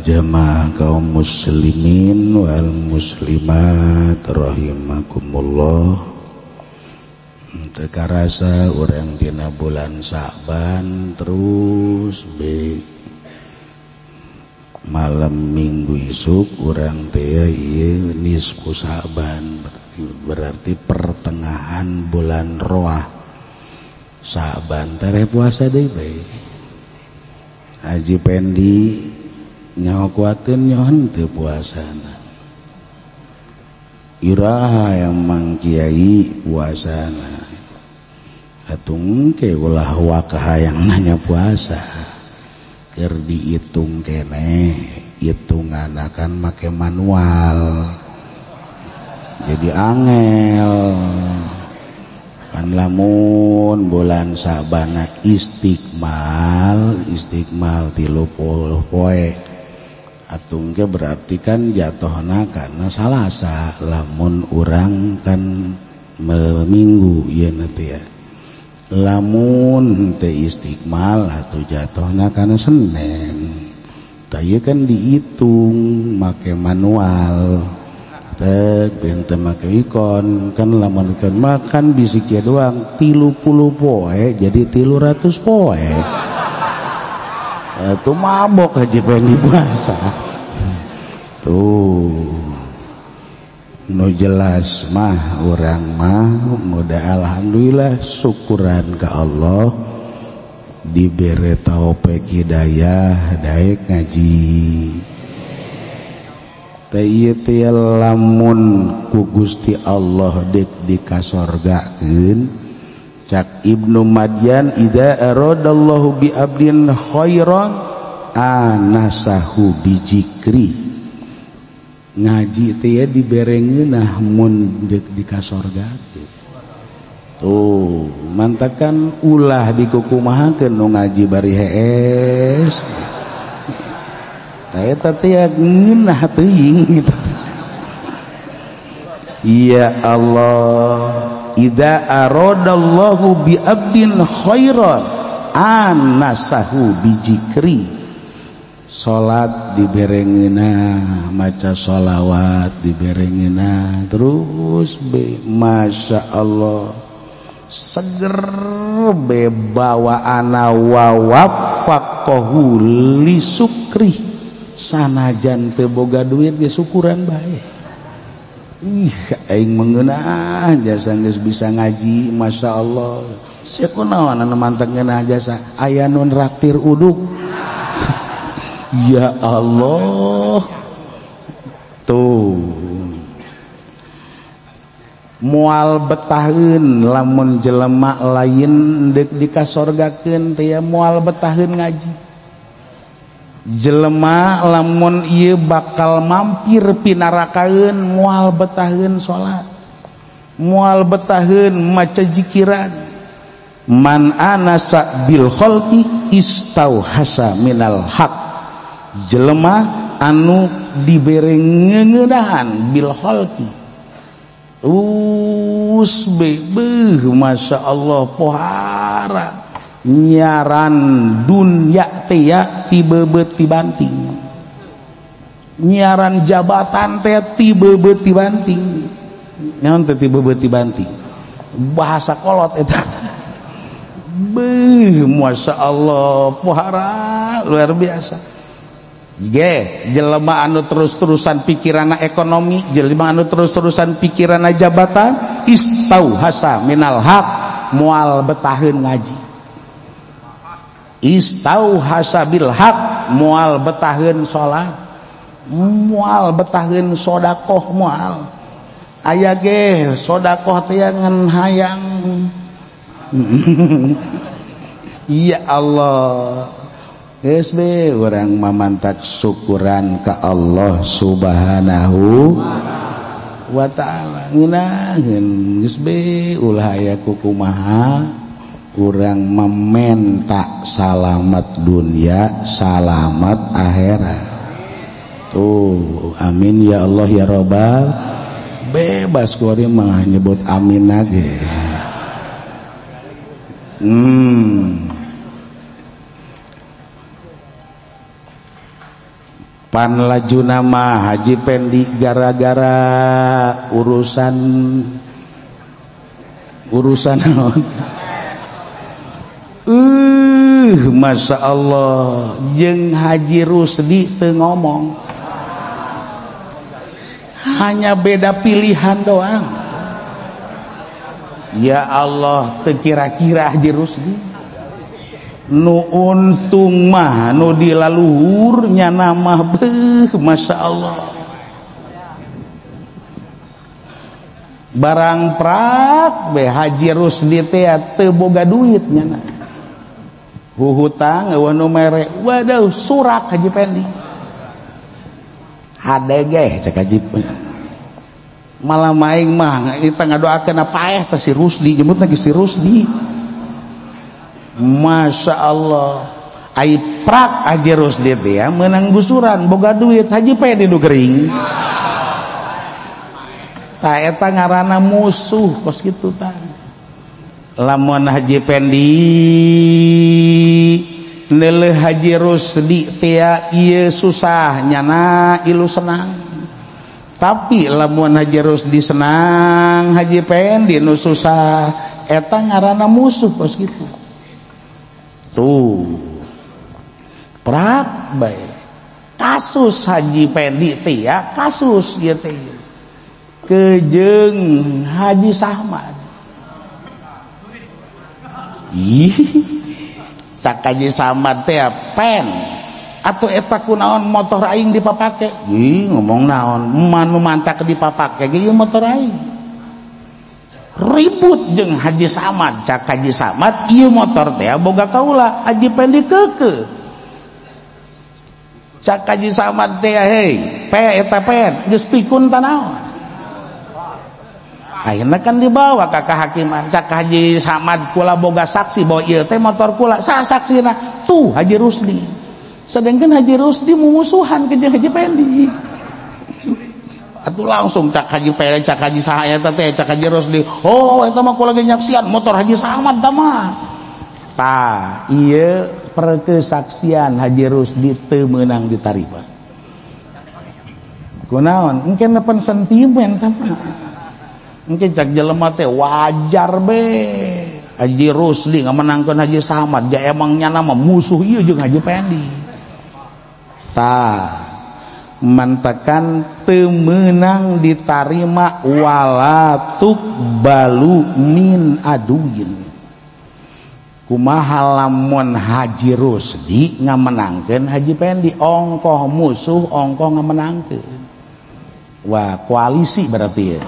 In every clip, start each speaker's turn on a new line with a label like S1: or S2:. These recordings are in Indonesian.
S1: jamaah kaum muslimin wal muslimat rahimakumullah. Teu karasa urang dina bulan Sa'ban terus malam minggu isuk urang teh ieu nisfu Sa'ban, berarti pertengahan bulan Roah. Sa'ban teh puasa deui bae. Haji Pendi nyawa kuatin nyohon teu puasana. Iraha yang Mang Kiai puasana. Atung ke ulah wakah yang nanya puasa. Keur dihitung keneh, hitungan akan make manual. Jadi angel. Kan lamun bulan Sabana istiqmal 30 poe. Atung ke berarti kan jatuhna karena Salasa, lamun urang kan minggu ieu nanti ya. Lamun teu istiqmal atuh jatuhna kana Senin. Tah ieu kan dihitung make manual. Teh bente make ikon kan lamun ikon makan bisi kieu doang 30 poe jadi 300 poe. Itu mabok Haji Pendi puasa. Tuh nu jelas mah urang mah mudah alhamdulillah syukuran ka Allah dibere taufik hidayah daek ngaji. Teh ieu teh lamun ku Gusti Allah dek dikasorgakeun. Cak Ibnu Madyan idza aradallahu bi abdin khairan anasahu bi zikri. Ngaji teh diberengeunah mun deuk dikasorgakeun. Tuh, mantakan ulah dikukumahakeun nu ngaji bari hees. Tah eta teh ngeunah teuing gitu. Ya Allah, idza aradallahu bi abdin khairan anasahu bi zikri. Salat diberengeuna, maca sholawat diberengeuna, terus masya Allah seger bawaana wa waffaqahu li sukri. Sanajan teu boga duit ge syukuran bae. Aing mengeunah jasa geus bisa ngaji, masya Allah. Sia kunaon anu mantep ngeunah jasa? Aya nu raktir uduk. Ya Allah. Tuh. Moal betaheun lamun jelema lain deuk dikasorgakeun teh moal betaheun ngaji. Jelema lamun ieu bakal mampir pinarakaeun moal betaheun salat. Moal betaheun maca zikiran. Man anasa bil khalqi istauhasa minal haq. Jelema anu dibere ngeuneunahan bil khalqi. Masya Allah pohara nyaran dunya teh ya tibeubeut tibanting. Nyaran jabatan teh tibeubeut tibanting. Naon teh tibeubeut tibanting? Bahasa kolot eta. Masya Allah pohara luar biasa. Jelema anu terus-terusan pikiranna ekonomi, jelema anu terus-terusan pikiranna jabatan, istauhasa minal haq, moal betaheun ngaji. Istauhasa bil haq, moal betaheun salat, moal betaheun sedekah moal. Aya ge sedekah teh ngan hayang. Ya Allah. Geus be urang mamantak syukuran ka Allah Subhanahu wa ta'ala. Ngeunaheun geus be ulah aya kukumaha urang mementa salamat dunia, salamat akhirat. Tuh, amin ya Allah ya Rabbal. Bebas kuari mah nyebut amin lagi. pan laju nama Haji Pendi gara-gara urusan naon. Masya Allah jeung Haji Rusdi teu ngomong, hanya beda pilihan doang. Ya Allah, teu kira-kira Haji Rusdi nu untung mah nu dilaluhurnya nama Masya Allah. Barang prak be Haji Rusdi teh teu boga duit nya. Hutang eueuh nu mere, waduh surak Haji Pendi. Hadege cek Haji. Malah maing mah kita ngadoakeun paeh teh si Rusdi, nyebutna si Rusdi. Masya Allah. Ai prak Haji Rusdi teh ya meunang gusuran boga duit Haji Pendi nu gering. Ta eta ngaranna musuh kos kitu tah. Lamun Haji Pendi neuleuh Haji Rusdi teh ieu susah nyana ilu senang. Tapi lamun Haji Rusdi senang Haji Pendi nu susah eta ngaranna musuh kos kitu. Tuh. Prak bae. Kasus Haji Pendi teh ya kasus ieu teh. Kejeung Haji Sahmad. Cak Haji Samad teh pen atuh eta kunaon motor aing dipapake. Ngomong naon manu mantak dipapake ge motor aing. Ribut jeung Haji Samad, cak Haji Samad ieu motor teh boga kaula, Haji Pendi keukeuh. Cak Haji Samad teh hei, eta pen geus pikun tanaon. Akhirnya kan dibawa ke kehakiman. Cak Haji Samad kula boga saksi bahwa ieu teh motor kula. Sa saksina tuh Haji Rusdi. Sedangkan Haji Rusdi mumusuhan ke Haji Pendi. Atuh langsung cak Haji Pendi, cak Haji sahaya teh, cak Haji Rusdi. Oh, eta mah kula ge nyaksian motor Haji Samad tah mah. Tah, ieu perkesaksian Haji Rusdi teu meunang ditarima. Kunaon? Engke nepen sentimen tah mah. Mungkin cak jelema teh wajar be Haji Rusdi ngamenangkeun Haji Samad ja emangnya nama musuh ieu jeung Haji Pendi. Tah mantakan teu meunang ditarima wala tuqbalu min aduin. Kumaha lamun Haji Rusdi ngamenangkeun Haji Pendi, ongkoh musuh ongkoh ngamenangkeun. Wah, koalisi berarti ya.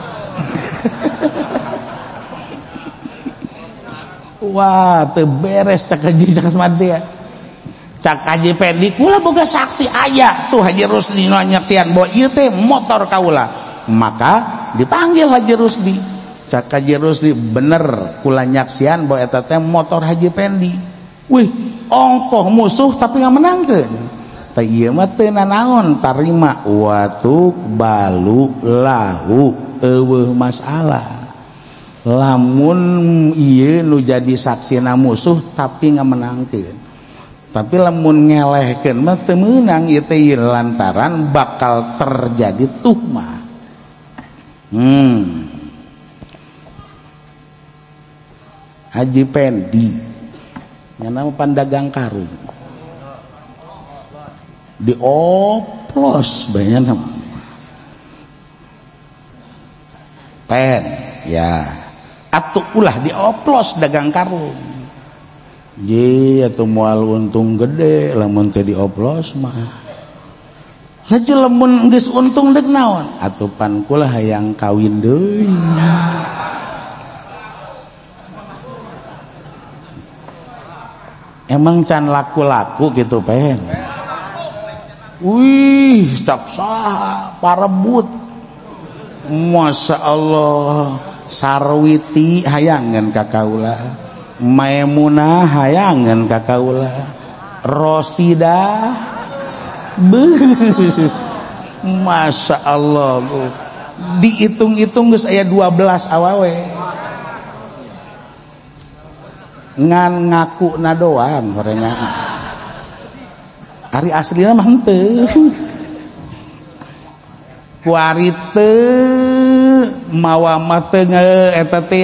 S1: Wah, teu beres cak Haji Samad teh. Cak Haji Pendi kula boga saksi aya tuh Haji Rusdi nu nyaksian bahwa ieu teh motor kaula. Maka dipanggil Haji Rusdi. Cak Haji Rusdi bener kula nyaksian bahwa eta teh motor Haji Pendi. Wih, ongkoh musuh tapi ngamenangkeun. Tah ieu mah teu nanaon tarima wa tuqbalu lahu eueuh masalah. Lamun ieu nu jadi saksina musuh tapi ngamenangkeun. Tapi lamun ngelehkeun mah teu meunang ieu teh lantaran bakal terjadi tuhmah. Haji Pendi nyana pandagang karung. Dioplos banyak nama. Pen ya atuh ulah dioplos dagang karung. Ye atuh moal untung gede lamun teh dioplos mah. Laju lamun geus untung deuk naon? Atuh pan kula hayang kawin deui. Emang can laku-laku gitu pen. Wih, tak sah parebut. Masya Allah. Sarwiti hayangan kakaula, Maimunah hayangan kakaula, Rosida Masya Allah. Dihitung-hitung geus aya 12 awawe. Ngan ngaku na doang orangnya. Ari aslina mah henteu. Ku ari teu mawa mah teu eta teh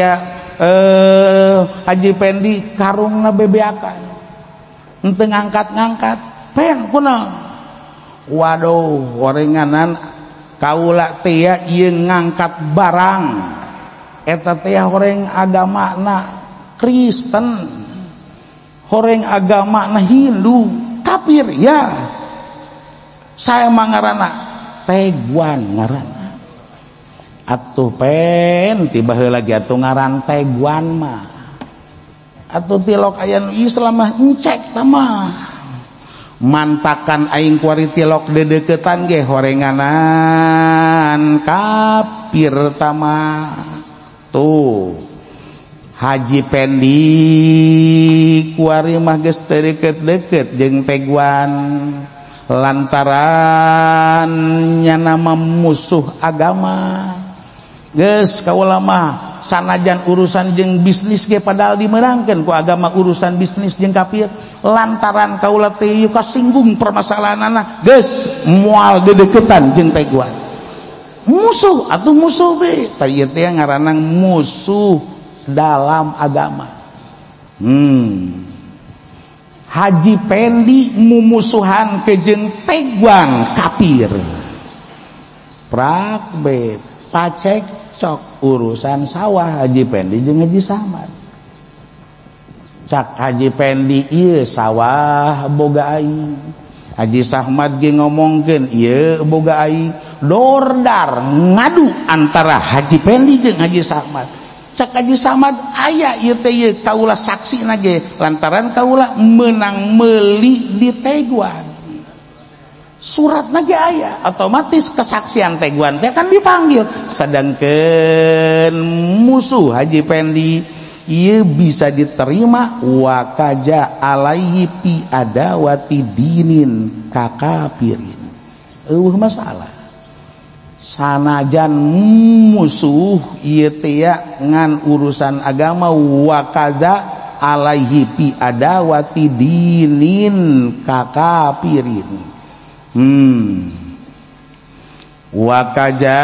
S1: Haji Pendi karungna bebeakan. Henteu ngangkat-ngangkat. Pen kunaon? Waduh, gorenganan kaula teh ieu ngangkat barang. Eta teh horeng agamana Kristen, horeng agama na Hindu, kafir ya. Saya mangarana Teguan ngaranna. Atuh pen tiba heula lagi atuh ngaran Teguan mah. Atuh tilok aya nu Islam mah encek tah mah. Mantakan aing kuari tilok dedeketan ge horenganan kafir tah mah. Tuh Haji Pendi kuari mah geus teu deket-deket jeung Teguan lantaran nya nama musuh agama. Geus kaula mah sanajan urusan jeung bisnis ge padahal dimeurangkeun ku agama urusan bisnis jeung kafir lantaran kaula teh ieu kasinggung permasalahanna geus moal dedeketan jeung Teguan. Musuh atuh musuh be tah ieu teh ngaranna musuh dalam agama. Haji Pendi mumusuhan ke jeung Teguan kafir. Prak be pacekcok urusan sawah Haji Pendi jeung Haji Samad. Cak Haji Pendi ieu sawah boga aing. Haji Samad ge ngomongkeun ieu boga aing. Dordar ngadu antara Haji Pendi jeung Haji Samad. Cak Haji Samad aya ieu teh ieu kaula saksina ge lantaran kaula meunang meuli di Teguan. Suratna ge aya, otomatis kesaksian Teguan teh kan dipanggil. Sedangkeun musuh Haji Pendi ieu bisa diterima wa kaja alaihi pi adawati dinin kakafirin. Masalah. Sanajan musuh ieu teh ngan urusan agama wa kaza alaihi pi adawati dinin kakafirin. Wa kaza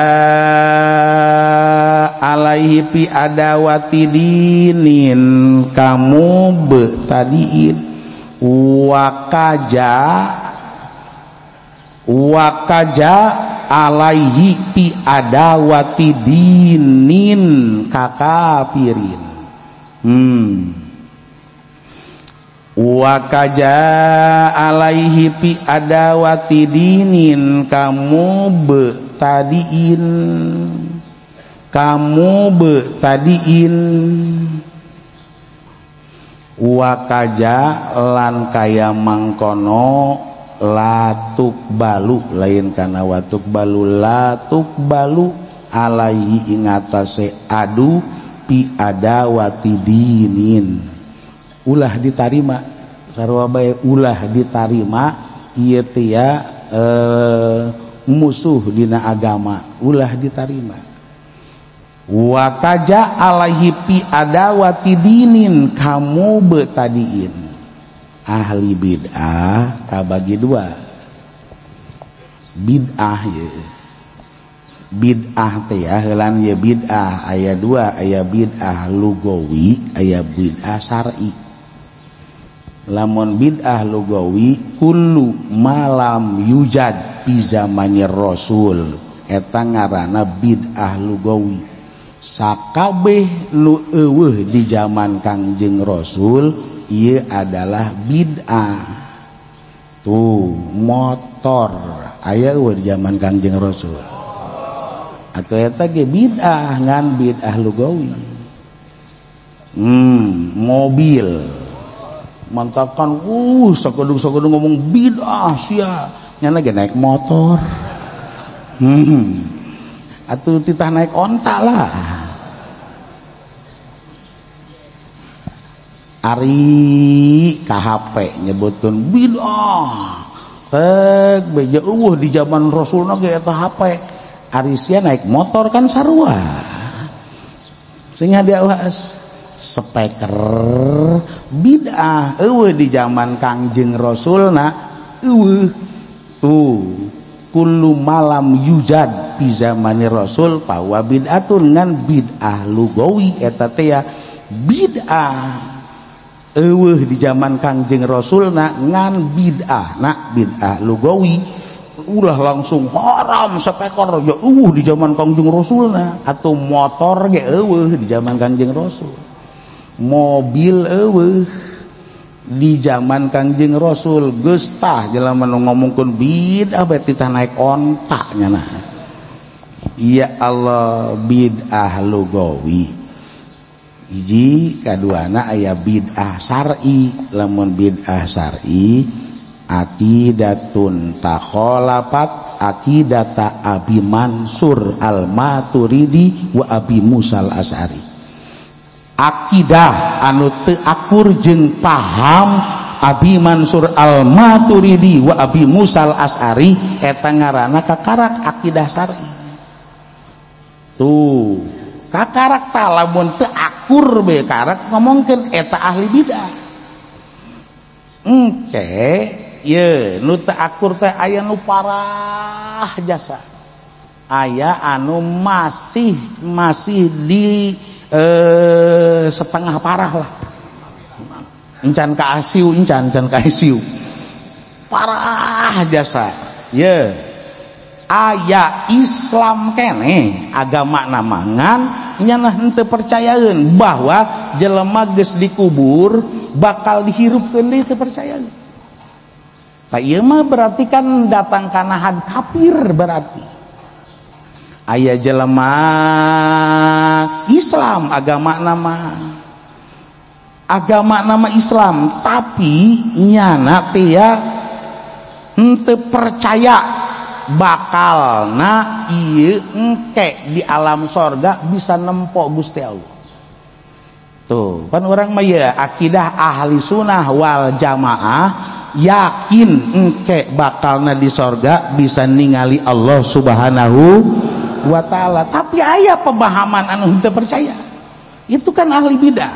S1: alaihi pi adawati dinin kamu betadiin wa kaja alaihi pi adawati dinin kakafirin. Wa kaja alaihi pi adawati dinin kamu betadiin wa kaja lan kaya mangkono latuk balu lain kana watuk balu latuk balu alaihi ingatase adu pi adawati dinin ulah ditarima sarua bae ulah ditarima ieu teh musuh dina agama ulah ditarima. Wa kaja alaihi pi adawati dinin kamu betadiin ahli bid'ah kabagi dua. Bid'ah ye bid'ah teh heulan ye bid'ah aya dua, aya bid'ah lugawi aya bid'ah syar'i. Lamun bid'ah lugawi kullu malam yujad fi zamanir rasul eta ngaranna bid'ah lugawi. Sakabeh nu eueuh di zaman Kangjeng Rasul ieu adalah bid'ah. Tuh motor aya eueuh di zaman Kangjeng Rasul. Atuh eta ge bid'ah ngan bid'ah lugawi. Mobil mantakan sakedung-sakedung ngomong bid'ah sia nyana ge naik motor. Atuh titah naik onta lah. Ari KHP nyebutkeun bid'ah. Teg beja eueuh di zaman Rasulna ge eta HP. Ari sia naik motor kan sarua. Sing hadiawas speaker bid'ah eueuh di zaman Kangjeng Rasulna tuh kullu malam yujad fi zamani rasul bahwa bid'atun ngan bid'ah lugawi eta teh ya bid'ah di zaman Kangjeng Rasulna ngan bid'ah lugawi ulah langsung haram sepekor ya di zaman Kangjeng Rasulna atau motor ge di zaman Kangjeng Rasul mobil di zaman Kangjeng Rasul geus tah jelema nu ngomongkeun bid'ah berarti tah naik ontaknya nah ya Allah bid'ah lugawi hiji kaduana aya bid'ah syar'i lamun bid'ah syar'i aqidatun takhalafat aqidata Abi Mansur Al-Maturidi wa Abi Musa Al-Asy'ari akidah anu teu akur jeung paham Abi Mansur Al-Maturidi wa Abi Musa Al-Asy'ari eta ngaranna kakarak akidah syar'i tuh kakarak tah lamun teu akur be karak ngomongkeun eta ahli bidah engke ye nu teu akur teh aya nu parah jasa aya anu masih di setengah parah lah encan ka ICU encan ka ICU parah jasa ye aya Islam kene agama namangan nyana henteu percayaeun bahwa jelema geus dikubur bakal dihirupkeun deui teu percayaeun ta ieu mah berarti kan datang kana had kafir berarti aya jelema Islam agama nama Islam tapi nyana teh ya henteu percaya bakalna ieu engke di alam sorga bisa nempo Gusti Allah tuh kan orang mah ya akidah ahli sunnah wal jamaah yakin engke bakalna di sorga bisa ningali Allah subhanahu wa ta'ala tapi aya pemahaman anu henteu percaya itu kan ahli bidah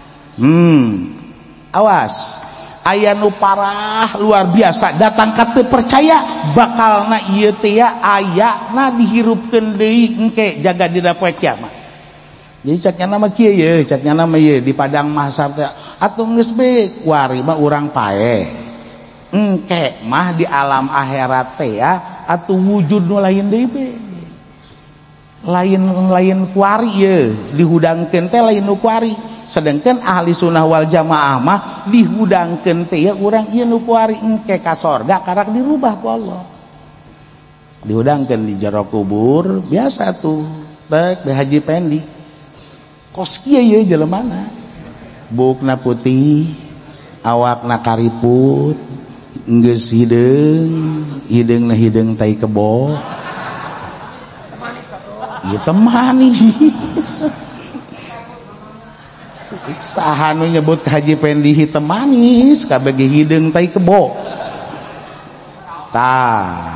S1: awas aya nu parah luar biasa datang ka teu percaya bakalna ieu teh ayana dihirupkeun deui engke jaga dina poe kiamat jadi caknya nama kieu ye caknya nama ye di padang mahsyar teh atuh geus be kuari mah urang pae engke mah di alam akhirat teh atuh wujud nu lain deui be lain kuari ye dihudangkeun teh lain nu kuari sedangkan ahli sunnah wal jamaah mah dihudangkeun teh ya urang ieu nu kuari engke ka sorga karak dirubah ku Allah dihudangkeun di jero kubur biasa tuh tek be Haji Pendi kos kieu ye jelemana bukna putih awakna kariput geus hideungna hideung tai kebo ieu teh manis saha nu nyebut ka Haji Pendi hitam manis kabeh hideung tai kebo tah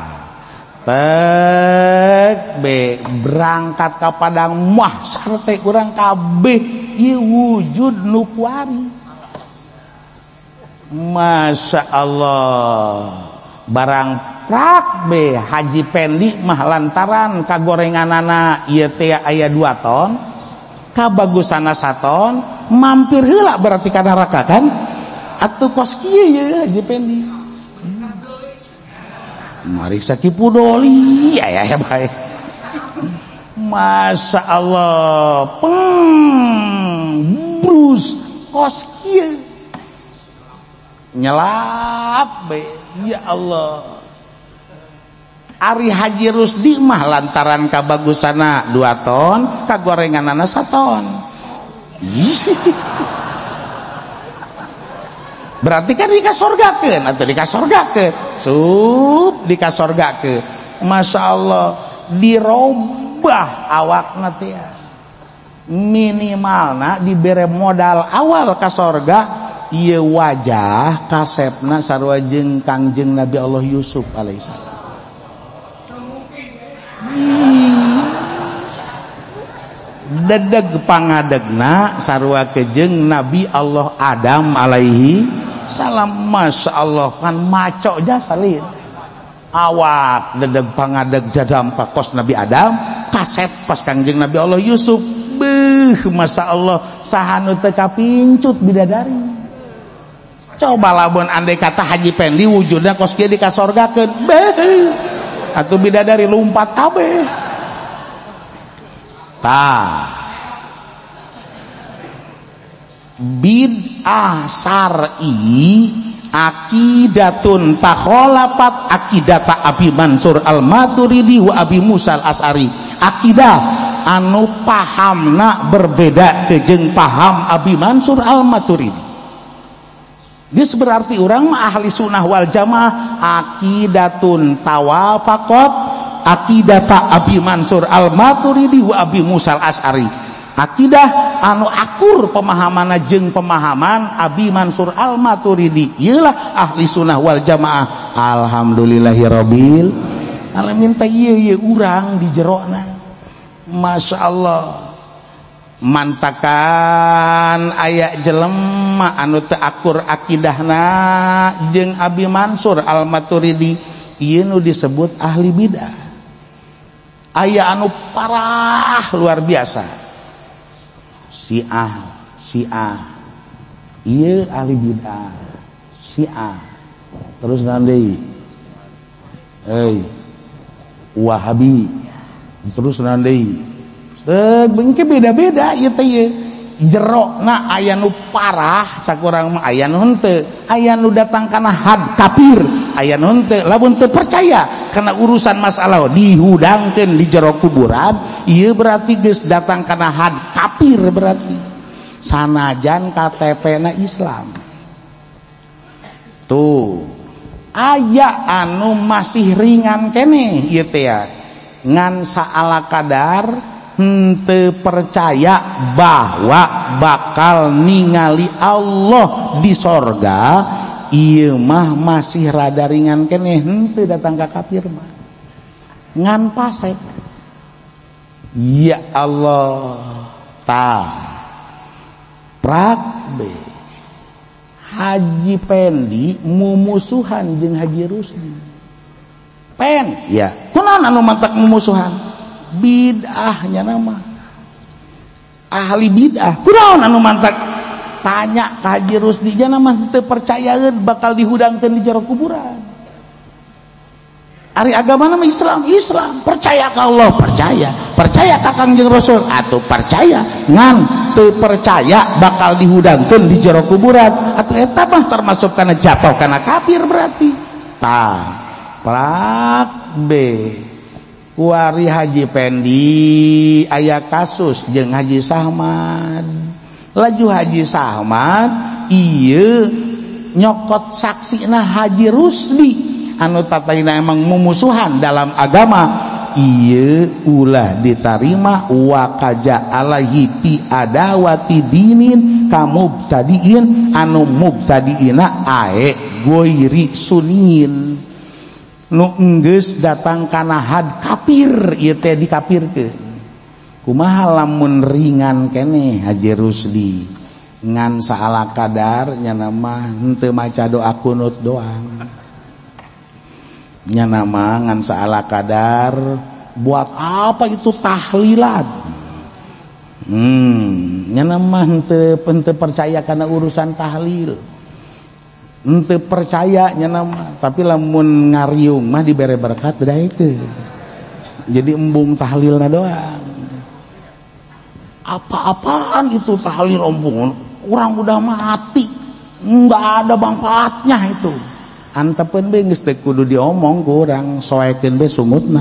S1: tek be berangkat ka padang mahsyar teh urang kabeh ieu wujud nu kuari Masya Allah barang prak be Haji Pendi mah lantaran kagorenganana ieu teh aya 2 ton kabagusana 1 ton mampir heula berarti ka neraka kan atuh kos kieu ye Haji Pendi mari sakipu doli aya bae Masya Allah brus kos kieu nyelap be ya Allah Ari Haji Rusdi mah lantaran kabagusana 2 ton kagorenganana 1 ton berarti kan dikasorgakeun atau dikasorgakeun sup dikasorgakeun Masya Allah dirobah awakna teh minimalna dibere modal awal ka sorga ieu wajah kasepna sarua jeung Kangjeng Nabi Allah Yusuf alaihissalam dedeg pangadegna sarua kejeng Nabi Allah Adam alaihi salam. Masya Allah kan maco jasalin awak dedeg pangadeg jadampa kos Nabi Adam kaset pas kangjeng Nabi Allah Yusuf. Beuh, Masya Allah sahanu teu kapincut bidadari. Coba lamun andai kata Haji Pendi wujudna kos kieu dikasorgakeun, beuh atuh bidadari lumpat kabeh. Bid'ah syar'i aqidatun takhalafat aqidata Abi Mansur Al-Maturidi wa Abi Musa Al-Asy'ari. Aqidah anu pahamna berbeda jeung paham Abi Mansur Al-Maturidi. Geus berarti urang mah ahli sunnah wal jamaah. Aqidatun tawafaqat aqidata Abi Mansur Al-Maturidi wa Abi Musa Al-Asy'ari. Akidah anu akur pemahamanna jeung pemahaman Abi Mansur Al-Maturidi. Ieulah ahli sunnah wal jamaah. Alhamdulillahirabbil alamin. Teh ieu urang di jerona. Masya Allah mantakan aya jelema anu teu akur akidahna jeung Abi Mansur Al-Maturidi, ieu nu disebut ahli bidah. Aya anu parah luar biasa. Syiah ieu ahli bidah. Syiah terus nanti Wahabi terus nanti bengke beda-beda ieu teh jerona aya nu parah sakurang mah aya nu henteu, aya nu datang kana had kafir, aya nu henteu lamun teu percaya kana urusan masalah dihudangkeun di jero kuburan, ieu berarti geus datang kana had kafir berarti sanajan KTP-na Islam. Tuh aya anu masih ringan keneh ieu teh ngan saala kadar henteu percaya bahwa bakal ningali Allah di sorga. Ieu mah masih rada ringan keneh, henteu datang ka kafir mah ngan pasek. Ya Allah prak be Haji Pendi mumusuhan jeung Haji Rusdi. Pen ya kunaon anu mantak mumusuhan? Bid'ahnya nama ahli bid'ah. Kunaon anu mantak? Tanya ka Haji Rusdi nya nama teu percayaeun bakal dihudangkeun di jero kuburan. Ari agama nama Islam, percaya ka Allah, percaya ka Kangjeng Rasul atuh percaya, ngan teu percaya bakal dihudangkeun di jero kuburan atuh eta mah termasuk kana jatuh kana kafir berarti. Prak B kuari Haji Pendi aya kasus jeung Haji Sahmad. Laju Haji Sahmad ieu nyokot saksina Haji Rusdi anu tataina emang mumusuhan dalam agama. Ieu ulah ditarima wa kaja alaihi fi adawati dinin kamubtadiin anu mubtadiina ae goiri sunin nu enggeus datang kana had kafir. Ieu teh dikafirkeun. Kumaha lamun ringan keneh Haji Rusdi ngan saala kadar nya nama henteu maca doa kunut doang. Nya nama ngan saala kadar buat apa itu tahlilan. Nya nama henteu percaya kana urusan tahlil. Henteu percaya nya nama, tapi lamun ngariung mah dibere berkat daekeun. Jadi embung tahlilna doang. Apa-apaan itu tahlil embung? Orang udah mati, enggak ada manfaatnya itu. Antepeun be geus teu kudu diomong ku urang, soekeun be sumutna.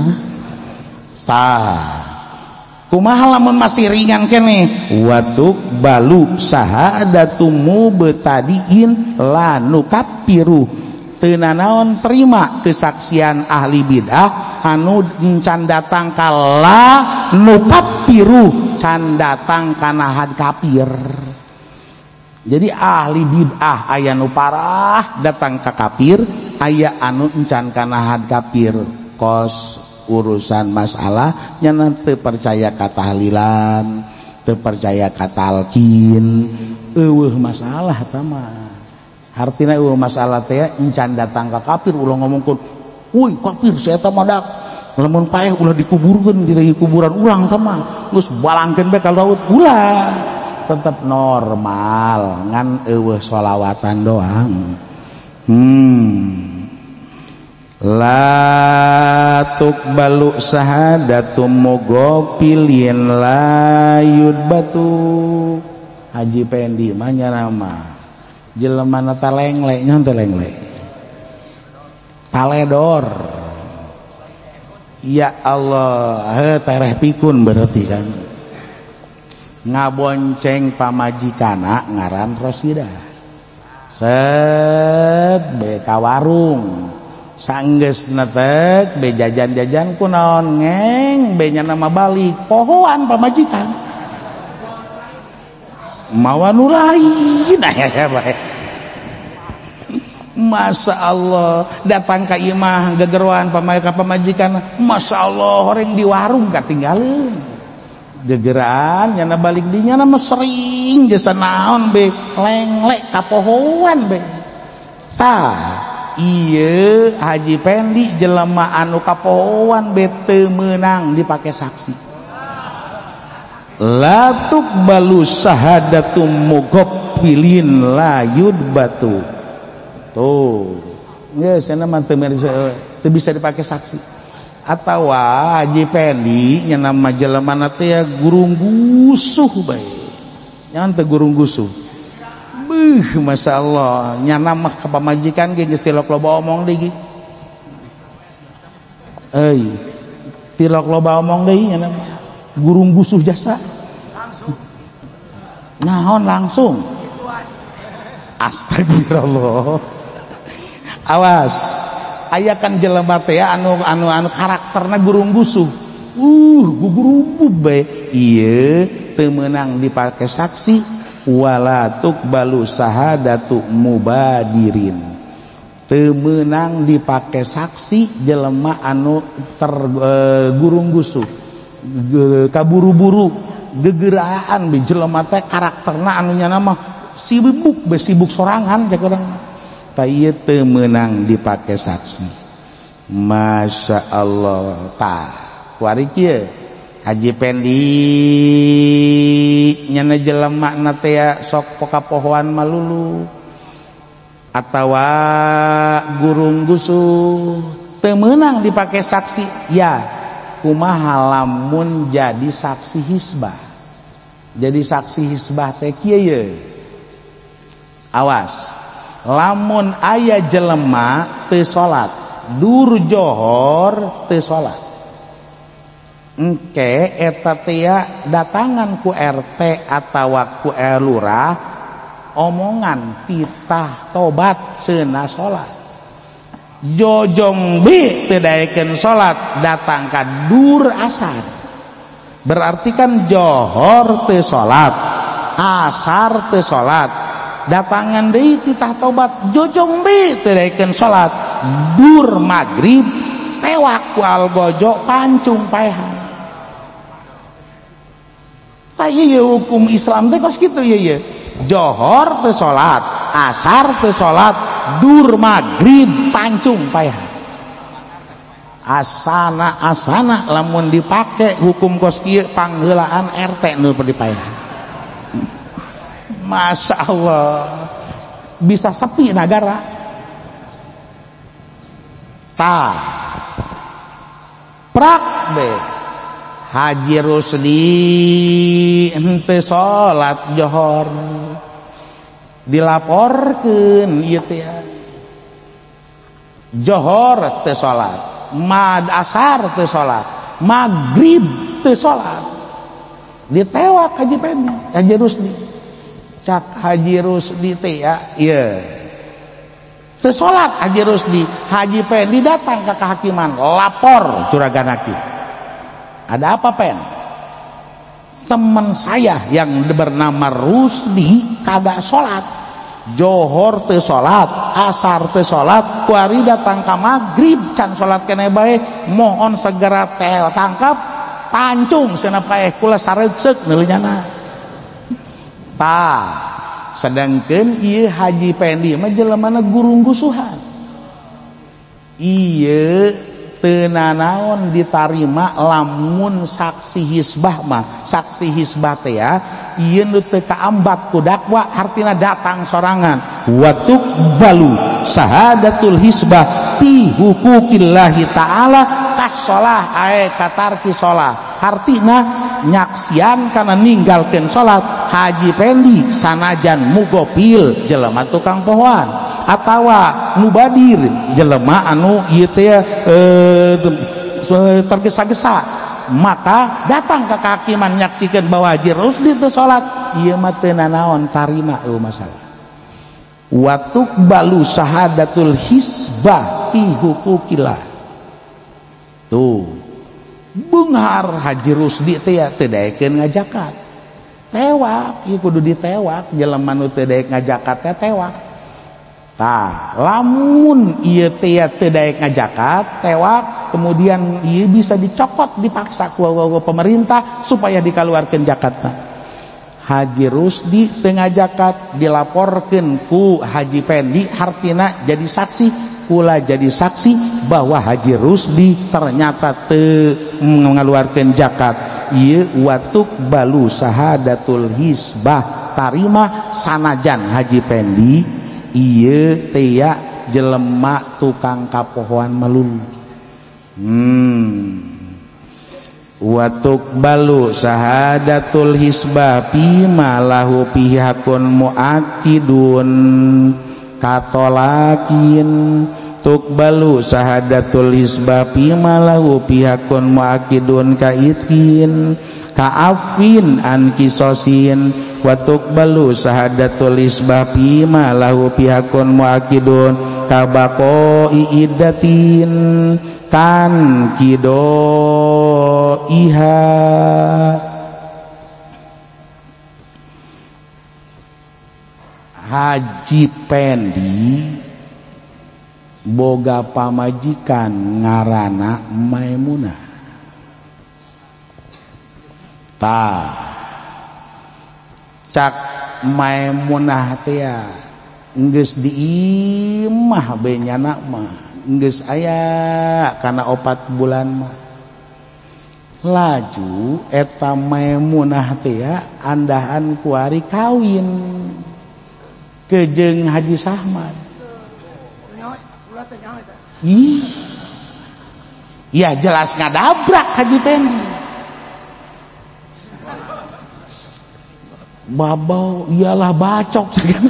S1: Kumaha lamun masih ringan keneh? Watuk balu sahadatu mubtadiin la nukappiru. Teu nanaon terima kesaksian ahli bid'ah anu can datang kala nukappiru, can datang kana had kafir. Jadi ahli bid'ah aya nu parah datang ka kafir, aya anu encan kana had kafir. Kos urusan masalah nya teu percaya ka tahlilan, teu percaya ka talqin, eueuh masalah eta mah. artinya masalah teh encan datang ka kafir ulah ngomongkeun uy kafir saya teh madak lamun paeh ulah dikuburkeun di kuburan ulang sama geus balangkeun bae ka laut ulah tetep normal ngan eueuh sholawatan doang. La tuqbalu sahadatum mughafilin la yudbatu. Haji Pendi mah nyarama jelema na talenglek nyon talenglek taledor ya Allah tereh pikun berarti kan ngabonceng pamajikana ngaran Rosida set be ka warung sanggeus netek be jajan-jajan kunaon ngeng be nya nama balik pohoan pamajikan mawa nu lain aya bae. Masya Allah datang ka imah gegeruan pamajikan Masya Allah horeng di warung katinggalin gegeran nyana balik dinya nama sering jasa naon be lenglek kapohoan be tah iya Haji Pendi jelema anu kapohoan be teu meunang dipake saksi. La tuqbalu sahadatum mughafilin la yudbatu. Tuh geus cenah mah teu bisa dipake saksi. Atawa Haji Pendi nya nama jelema teh gurung gusuh bae. Nyaon teh gurung gusuh. Beuh masyaallah nya nama ka pamajikan ge geus tilok loba omong deui. Tilok loba omong deui nya nama gurung gusuh jasa naon langsung astagfirullah awas aya kan jelema teh anu karakterna gurung gusuh gugurubub bae ieu teu meunang dipake saksi wala tuqbalu sahadatu mubadirin teu meunang dipake saksi jelema anu gurung gusuh kaburu-buru gegeraan be jelema teh karakterna anu nya nama sibuk sorangan cek urang tah ieu teu meunang dipake saksi. Masya Allah tah kuari kieu Haji Pendi nyana jelema na teh sok kapohoan malulu atawa gurung gusuh teu meunang dipake saksi ya kumaha lamun jadi saksi hisbah. Jadi saksi hisbah teh kieu awas lamun aya jelema teu salat dur johor teu salat engke eta teh datangan ku RT atawa ku lurah omongan titah tobat seuna salat jojong bi teu daekeun salat datang ka dur asar berarti kan johor teu salat asar teu salat datangan deui titah tobat jojong bi teu daekeun salat dur magrib tewak ku algojo pancung paehan tah ieu hukum Islam teh kos kitu ieu johor teu salat asar teu salat dur magrib pancung paehan asana lamun dipake hukum kos kieu pangheulaan RT nu dipaehan. Masya Allah bisa sepi negara tah prak be Haji Rusdi henteu salat johor dilaporkeun ieu teh johor teu salat mad asar teu salat magrib teu salat ditewak Haji Pendi Haji Rusdi cak Haji Rusdi teh ya ieu teu salat Haji Rusdi Haji Pendi datang ke kehakiman lapor juragan hakim ada apa Pen teman saya yang bernama Rusdi kagak salat johor teu salat asar teu salat kuari datang ka magrib can salat keneh bae mohon segera tangkap pancung cenah paeh kula sareusek neuleunyana tah sedangkan ieu Haji Pendi mah jelemana gurung-gusuhan. Ieu teu nanaon ditarima lamun saksi hisbah mah. Saksi hisbah teh ya ieu nu teu kaambat ku dakwa artina datang sorangan. Wa tuqbalu sahadatul hisbah fi huquqillahi ta'ala kasolah ae katarki solah. Artina nyaksian kana ninggalkeun salat Haji Pendi sanajan mugopil jelema tukang pohoan atawa mubadir jelema anu ieu teh tergesa-gesa, maka datang ke kehakiman nyaksikeun bahwa Haji Rusdi teu salat ieu mah teu nanaon tarima masalah. Wa tuqbalu sahadatul hisbah fi huquqillah. Tuh beunghar Haji Rusdi teh teu daekeun ngajakat tewak, ieu kudu ditewak jelema nu teu daek ngajakat teh tewak. Tah lamun ieu teh teu daek ngajakat tewak, kemudian ieu bisa dicokot dipaksa ku pemerintah supaya dikaluarkeun zakatna. Haji Rusdi teu ngajakat dilaporkeun ku Haji Pendi hartina jadi saksi, kula jadi saksi bahwa Haji Rusdi ternyata teu ngaluarkeun zakat. Ieu watuk balu sahadatul hisbah tarima sanajan Haji Pendi ieu teh jelema tukang kapohoan melulu. Watuk balu sahadatul hisbah pima lahu pihakun muakidun katolakin. Tukbalu sahadatul hisbah pima lahu pihakun muakidun kaitkin kaafin an kisosin. Wa tukbalu sahadatul hisbah pima lahu pihakun muakidun kabako iidatin kan kido iha. Haji Pendi boga pamajikan ngarana Maimunah. Tah cak Maimunah teh geus diimah benyana mah geus aya kana 4 bulan mah. Laju eta Maimunah teh andahan kuari kawin ke jeung Haji Sahmad. Iya jelas ngadabrak Haji Pendi. Babau iyalah bacok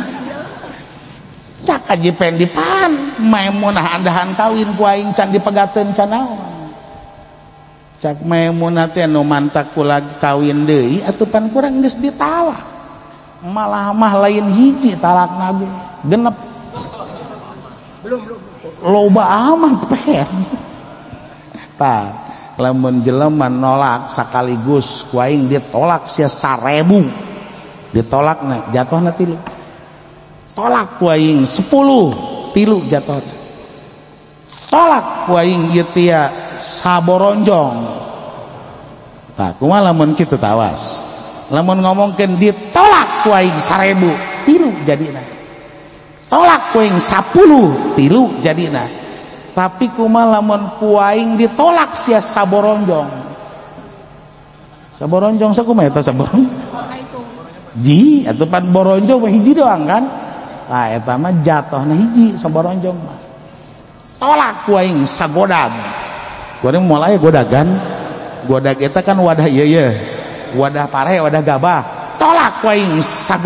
S1: cak Haji Pendi pan Maimunah andahan kawin ku aing can dipegateun can naon. Cak Maimunah teh nu mantak kula kawin deui atuh pan kurang geus ditalak. Malah mah lain hiji talakna ge genep. Belum loba amat pen. Tah lamun jelema nolak sakaligus ku aing ditolak sia 1000 ditolakna jatuhna 3 tolak ku aing 10 3 jatuhna tolak ku aing ieu teh saboronjong. Tah kumaha lamun kitu tawas lamun ngomongkeun ditolak ku aing 1000 3 jadina tolak ku aing 10 3 jadina. Tapi kumaha lamun ku aing ditolak sia saboronjong. Saboronjong sakumaha eta saboronjong? Ji atuh pan boronjong mah hiji doang kan. Nah eta mah jatohna hiji saboronjong mah. Tolak ku aing sagodag. Kuring moal aya godagan. Godag eta kan wadah ieu wadah pare wadah gabah. Tolak ku aing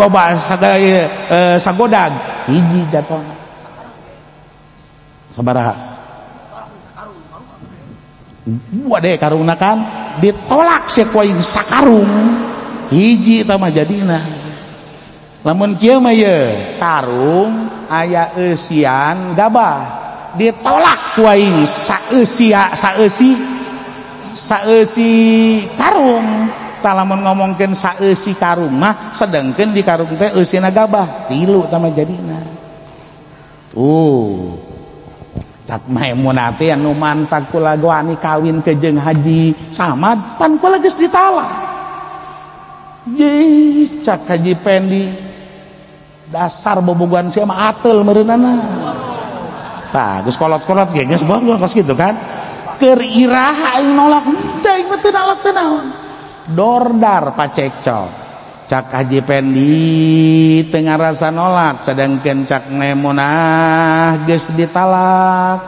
S1: sagodag hiji jatohna. Sabaraha? Wade karungna kan ditolak sia ku aing sakarung hiji eta mah jadina. Lamun kieu mah ye karung aya eusian gabah ditolak ku aing saeusi karung. Tah lamun ngomongkeun saeusi karung mah sedengkeun di karung teh eusina gabah 3 eta mah jadina. Cak Maimunah teh anu mantak kula wani kawin ke jeung Haji Samad pan kula geus ditalak. Cak Haji Pendi dasar bobogohan sia mah atel meureunana tah geus kolot-kolot ge geus geus kitu kan keur iraha aing nolak teh aing teu nolak teu naon dordar pacekcok cak Haji Pendi teu ngarasa nolak sadangkeun cak Maimunah geus ditalak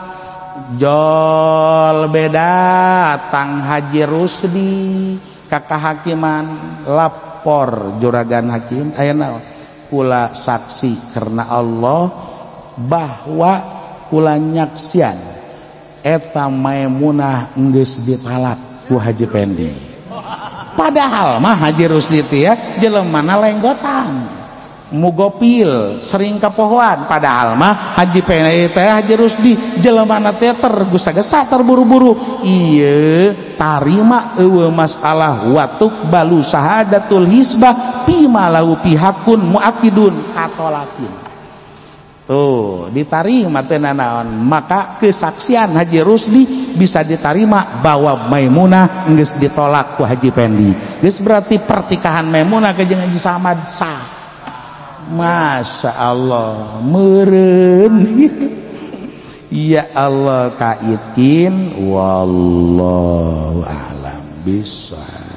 S1: jol beda tang Haji Rusdi ka kehakiman lapor juragan hakim aya naon kula saksi karena Allah bahwa kula nyaksian eta Maimunah geus ditalak ku Haji Pendi padahal mah Haji Rusdi teh ya jelemana lenggotan mugopil sering kapohoan padahal mah Haji Pendi teh Haji Rusdi jelemana teh tergesa-gesa terburu-buru ieu tarima eueuh masalah watuk balu syahadatul hisbah bima lahu pihakun muakidun katolakin tuh ditarima teh naon maka kesaksian Haji Rusdi bisa diterima bahwa Maimunah geus ditolak ku Haji Pendi geus berarti pertikahan Maimunah ke jeung Haji Samad sah Masya Allah meureun ya Allah kaitkin wallahu a'lam bishawab.